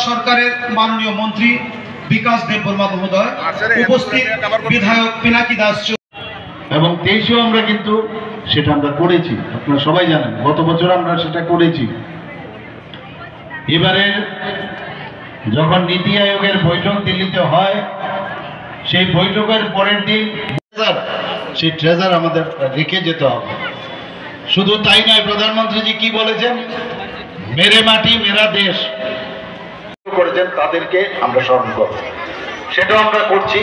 সরকারের মাননীয় মন্ত্রী বিকাশ দেববর্মা মহোদয়, উপস্থিত বিধায়ক পিনাকি দাস এবং 23-এও আমরা কিন্তু সেটা আমরা করেছি, আপনারা সবাই জানেন। গত বছর আমরা সেটা করেছি। এবারে যখন নীতি আয়োগের বৈঠক দিল্লিতে হয়, সেই বৈঠকের পরের দিন সেই ট্রেজার আমাদের রেখে যেতে হবে। শুধু তাই নয়, প্রধানমন্ত্রীজি কি বলেছেন, মেরে মাটি মেরা দেশ করেছেন, তাদেরকে আমরা স্মরণ করব, সেটাও আমরা করছি।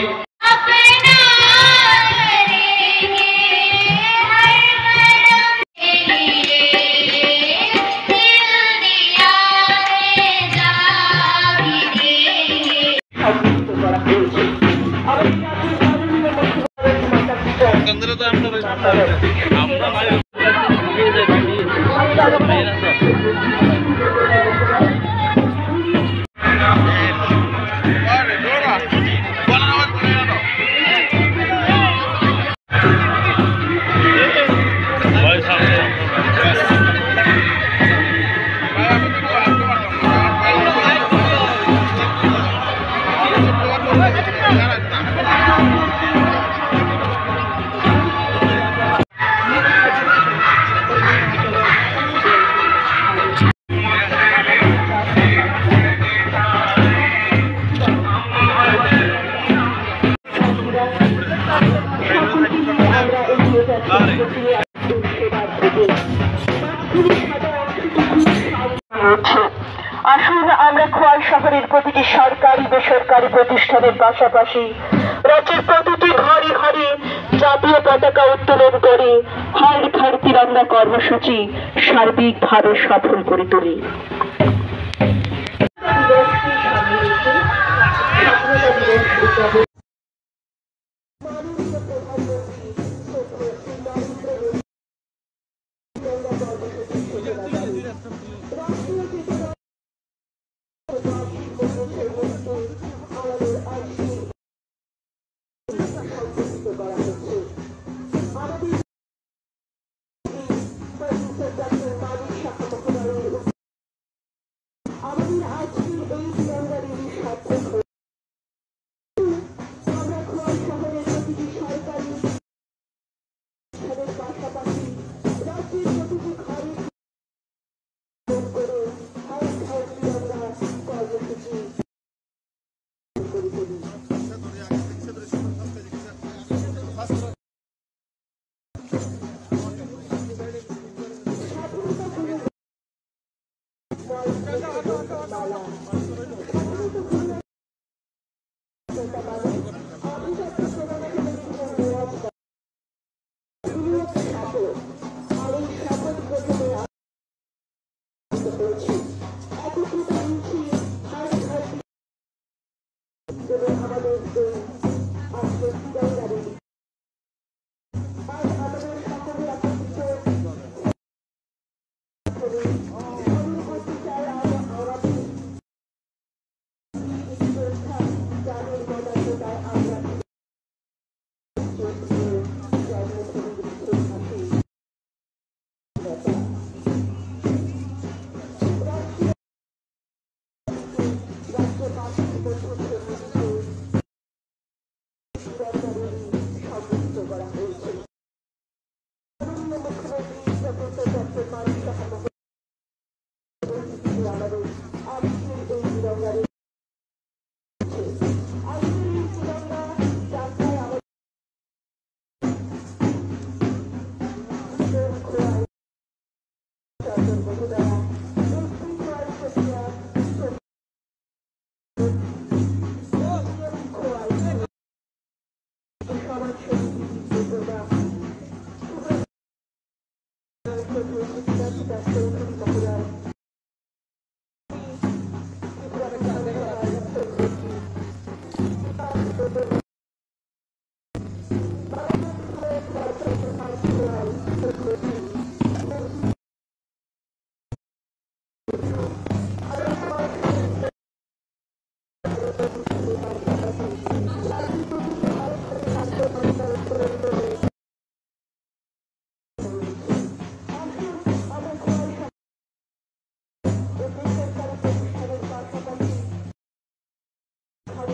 আসুন আমরা খোয়াই শহরের প্রতিটি সরকারি বেসরকারি প্রতিষ্ঠানের পাশাপাশি রাজ্যের প্রতিটি ঘরে ঘরে জাতীয় পতাকা উত্তোলন করে হর ঘর তিরঙ্গা কর্মসূচি সার্বিকভাবে সফল করে তুলি।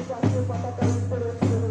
জাতীয় পতাকা উত্তোলন করে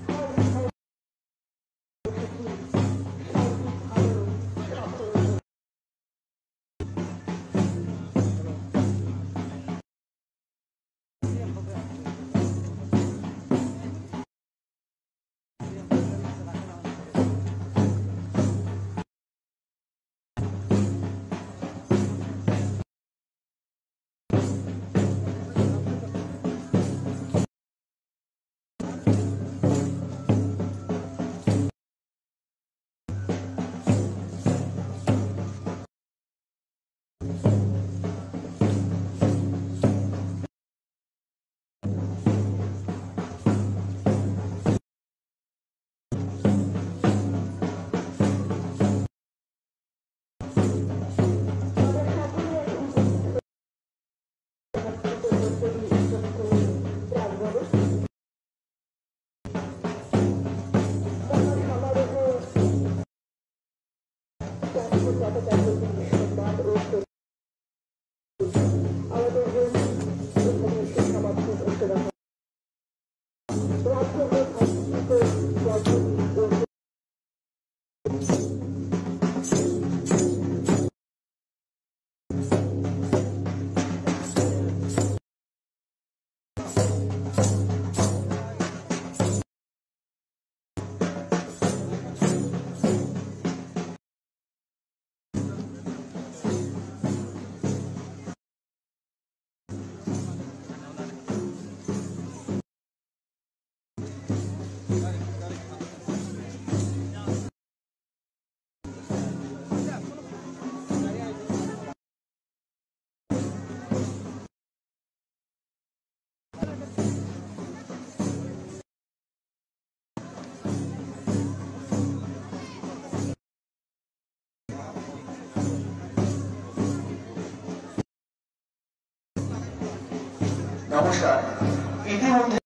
নমস্কার। ইতিমধ্যে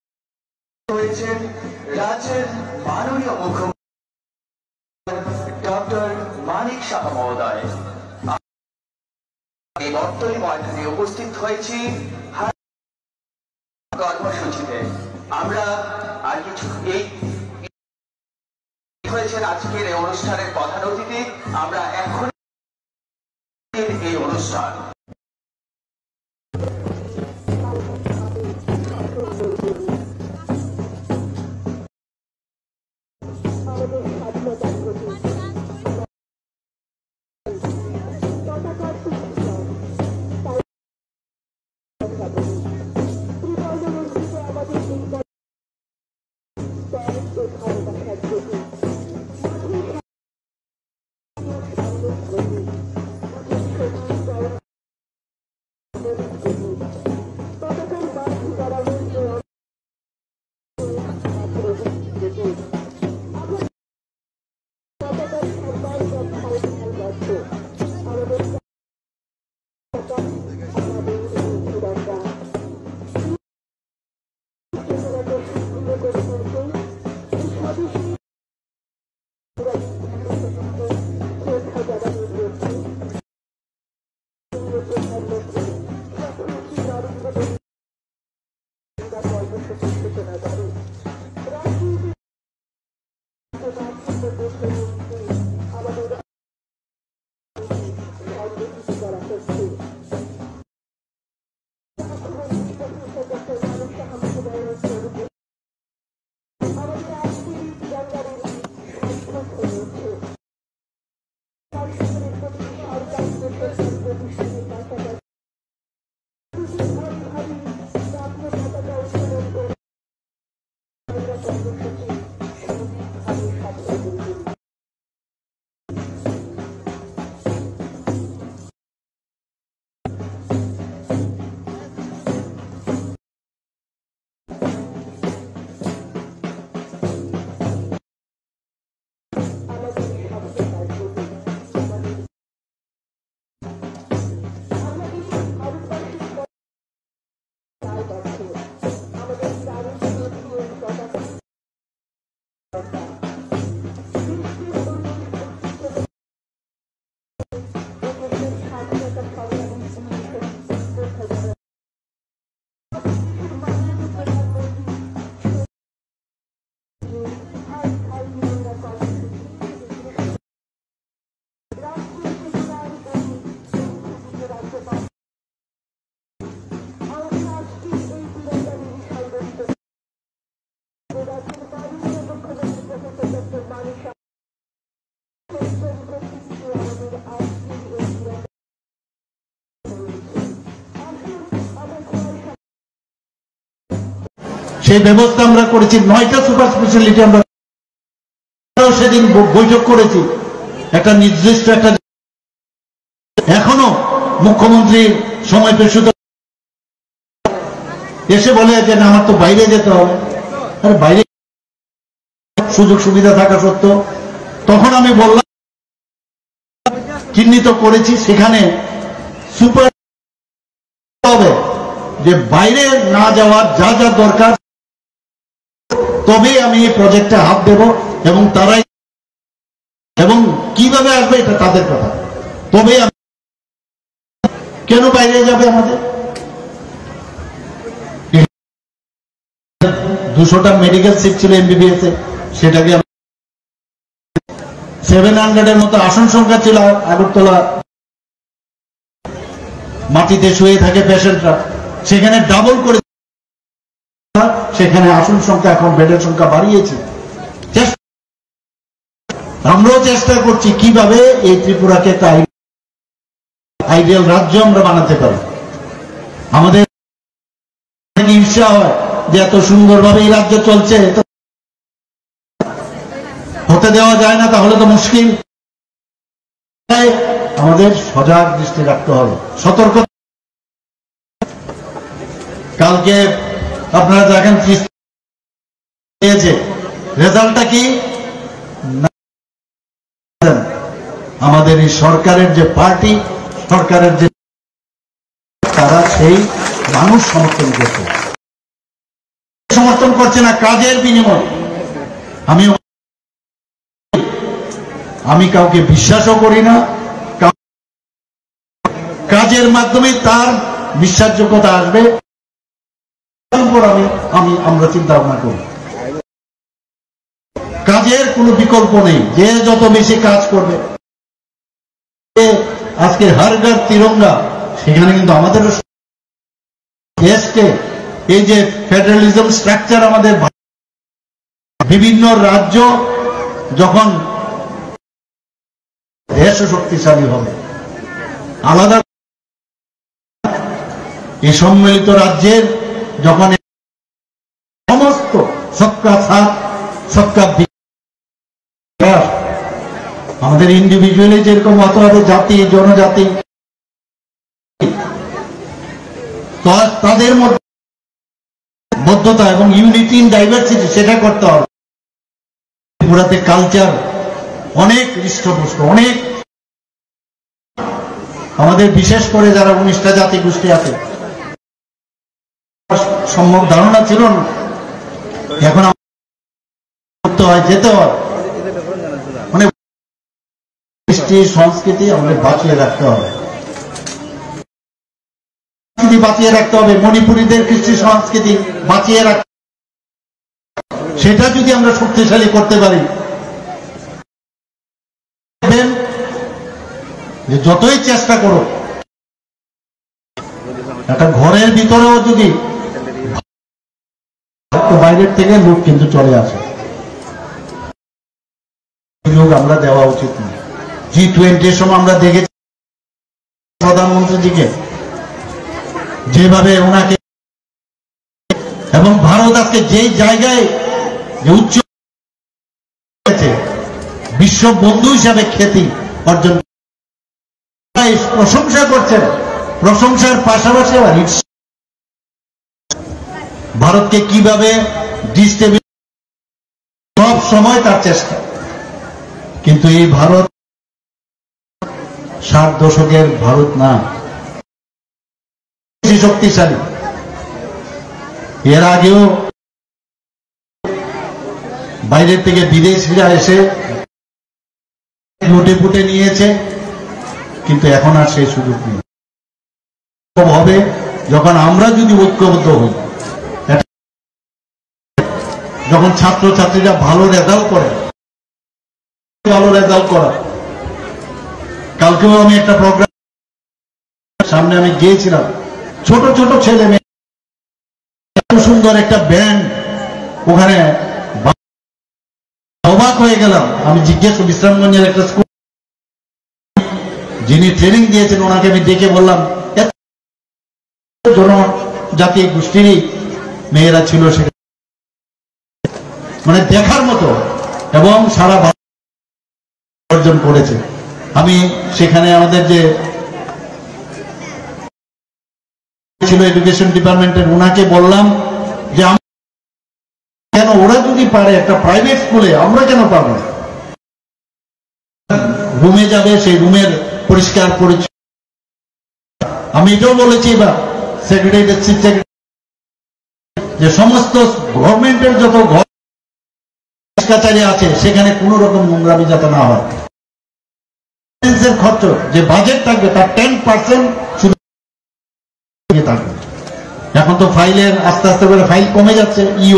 হয়েছেন রাজ্যের মাননীয় মুখ্যমন্ত্রী ডক্টর মানিক সাহা মহোদয়। এই বর্তনী ময়দানে উপস্থিত হয়েছি কর্মসূচিতে। আমরা আর কিছু এই হয়েছেন আজকের এই অনুষ্ঠানের প্রধান অতিথি। আমরা এখন এই অনুষ্ঠান সেই ব্যবস্থা আমরা করেছি। 9টা সুপার স্পেশালিটি আমরা সেদিন বৈঠক করেছি, একটা নির্দিষ্ট একটা। এখনো মুখ্যমন্ত্রীর সময় পেশুত এসে বলে যে না আমার তো বাইরে যেতে হবে। আরে বাইরে সুযোগ সুবিধা থাকা সত্ত্বেও তখন আমি বললাম চিহ্নিত করেছি সেখানে সুপার হবে যে বাইরে না যাওয়ার যা যা দরকার, তবে আমি এই প্রজেক্টে হাত দেব এবং তারাই এবং কিভাবে আসবে এটা তাদের কথা। তবে কেন বাইরে যাবে আমাদের 200টা মেডিকেল সিট ছিল এমবিবিএস এ, সেটাকে 700-এর মতো আসন সংখ্যা ছিল আগরতলা, মাটিতে শুয়ে থাকে পেশেন্টরা, সেখানে ডাবল করে সেখানে আসন সংখ্যা এখন বেডের সংখ্যা বাড়িয়েছি। আমরাও চেষ্টা করছি কিভাবে এই ত্রিপুরাকে একটা আইডিয়াল রাজ্য আমরা বানাতে পারি। আমাদের ঈর্ষা হয় যে এত সুন্দরভাবে এই রাজ্য চলছে, হতে দেওয়া যায় না, তাহলে তো মুশকিল। আমাদের সজাগ দৃষ্টি রাখতে হবে, সতর্ক। কালকে আপনারা দেখেন রেজাল্টটা কি, আমাদের এই সরকারের যে পার্টি, সরকারের যে তারা সেই মানুষ সমর্থন করছে না কাজের বিনিময়ে। আমি কাউকে বিশ্বাসও করি না, কাজের মাধ্যমে তার বিশ্বাসযোগ্যতা আসবে আমরা চিন্তা ভাবনা করি। কাজের কোনো বিকল্প নেই, যে যত বেশি কাজ করবে। আজকে হর ঘর তিরঙ্গা, সেখানে কিন্তু আমাদের দেশকে এই যে ফেডারেলিজম স্ট্রাকচার, আমাদের বিভিন্ন রাজ্য যখন দেশ শক্তিশালী হবে, আলাদা এই সম্মিলিত রাজ্যের যখন সমস্ত সবকা সাথ সবকা বিকাশ, আমাদের ইন্ডিভিজুয়ালি যেরকম হতে হবে, জাতি জনজাতি তাদের মধ্যে বদ্ধতা এবং ইউনিটি ইন ডাইভার্সিটি, সেটা করতে হবে। ত্রিপুরাতে কালচার অনেক হৃষ্টপুষ্ট, অনেক আমাদের বিশেষ করে যারা 19টা জাতি গোষ্ঠী আছে সম্ভব ধারণা ছিল না, এখন করতে হয়, যেতে হয়। মানে কৃষ্টি সংস্কৃতি আমাদের বাঁচিয়ে রাখতে হবে, বাঁচিয়ে রাখতে হবে। মণিপুরীদের কৃষ্টি সংস্কৃতি বাঁচিয়ে রাখতে, সেটা যদি আমরা শক্তিশালী করতে পারি, যে যতই চেষ্টা করো একটা ঘরের ভিতরেও যদি বাইরের থেকে লোক কিন্তু চলে আসে, সুযোগ আমরা দেওয়া উচিত না। G20 সময় আমরা দেখেছি প্রধানমন্ত্রীজিকে যেভাবে ওনাকে, এবং ভারত আজকে যেই জায়গায় যে উচ্চ বিশ্ব বন্ধু হিসাবে খ্যাতি অর্জন, প্রশংসা করছেন। প্রশংসার পাশাপাশি আবার ভারতকে কিভাবে ডিস্টেবিল, সব সময় তার চেষ্টা। কিন্তু এই ভারত 60 দশকের ভারত না, শক্তিশালী। এর আগেও বাইরের থেকে বিদেশিরা এসে লুটে পুটে নিয়েছে, কিন্তু এখন আর সেই সুযোগ নেই। হবে যখন আমরা যদি ঐক্যবদ্ধ হই, যখন ছাত্রছাত্রীরা ভালো রেজাল্ট করে, ভালো রেজাল্ট করা। কালকেও আমি একটা প্রোগ্রাম সামনে আমি গিয়েছিলাম, ছোট ছোট ছেলে মেয়ে, এত সুন্দর একটা ব্যান্ড, ওখানে অবাক হয়ে গেলাম। আমি জিজ্ঞেস বিশ্রামগঞ্জের একটা স্কুল, যিনি ট্রেনিং দিয়েছেন ওনাকে আমি দেখে বললাম, জনজাতি গোষ্ঠীরই মেয়েরা ছিল সেখানে। মানে দেখার মতো, এবং সারা অর্জন করেছে। আমি সেখানে আমাদের যে ছিল এডুকেশন ডিপার্টমেন্টের, ওনাকে বললাম যে কেন ওরা যদি পারে একটা প্রাইভেট স্কুলে, আমরা কেন পারবো না? রুমে যাবে, সেই রুমের পরিষ্কার পরিচ্ছন্ন। আমি এটাও বলেছি এবার সেক্রেটারি যে সমস্ত গভর্নমেন্টের যত ঘর কাছারি আছে সেখানে কোন রকম নোংরামি যাতে না হয়। খরচ যে বাজেট থাকবে তার 10% শুধু থাকবে। এখন তো ফাইলের আস্তে আস্তে করে ফাইল কমে যাচ্ছে,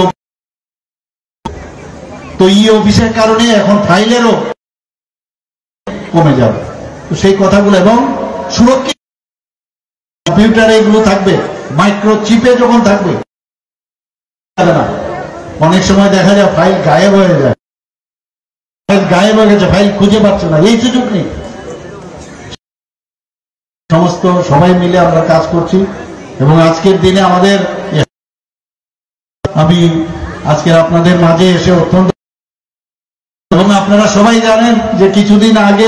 তো অফিসের কারণে এখন ফাইলেরও কমে যাবে। তো সেই কথাগুলো, এবং সুরক্ষিত কম্পিউটারে এগুলো থাকবে, মাইক্রোচিপে যখন থাকবে না, অনেক সময় দেখা যায় ফাইল গায়েব হয়ে যায়, ফাইল গায়েব হয়ে গেছে, ফাইল খুঁজে পাচ্ছে না, এই সুযোগ নেই। সমস্ত সবাই মিলে আমরা কাজ করছি, এবং আজকের দিনে আমাদের আমি আজকের আপনাদের মাঝে এসে অত্যন্ত, এবং আপনারা সবাই জানেন যে কিছুদিন আগে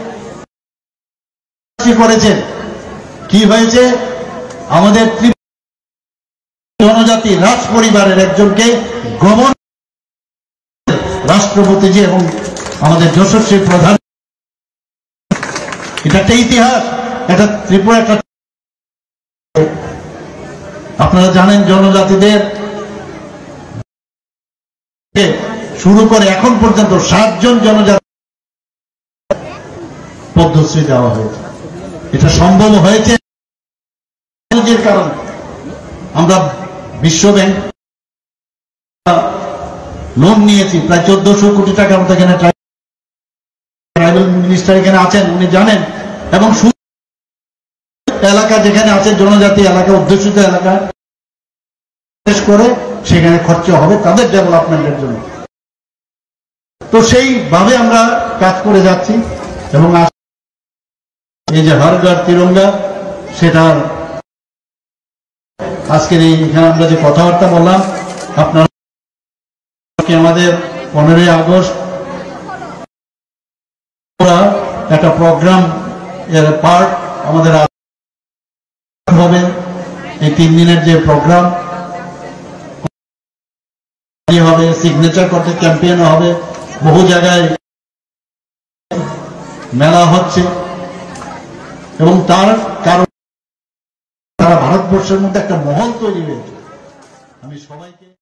করেছেন কি হয়েছে, আমাদের জনজাতি রাজ পরিবারের একজনকে রাষ্ট্রপতিজি এবং আমাদের যশস্বী প্রধান, এটা একটা ইতিহাস, এটা ত্রিপুরা একটা, আপনারা জানেন জনজাতিদের শুরু করে এখন পর্যন্ত 7 জন জনজাতি পদ্মশ্রী দেওয়া হয়েছে। এটা সম্ভব হয়েছে কারণ আমরা বিশ্ব ব্যাংক লোন নিয়েছি প্রায় 1400 কোটি টাকার মতো। এখানে ট্রাইবাল মিনিস্টার এখানে আছেন, উনি জানেন, এবং এলাকা যেখানে আছে জনজাতি এলাকা, অধ্যুষিত এলাকা বিশেষ করে সেখানে খরচ হবে তাদের ডেভেলপমেন্টের জন্য। তো সেইভাবে আমরা কাজ করে যাচ্ছি, এবং এই যে হর ঘর তিরঙ্গা, সেটার আজকের এখানে আমরা যে কথাবার্তা বললাম, আপনারা আমাদের 15ই আগস্ট একটা প্রোগ্রাম এর পার্ট আমাদের হবে। এই 3 দিনের যে প্রোগ্রাম হবে, সিগনেচার করতে ক্যাম্পেইন হবে, বহু জায়গায় মেলা হচ্ছে, এবং তার কারণ সারা ভারতবর্ষের মধ্যে একটা মহল তৈরি হয়েছে। আমি সবাইকে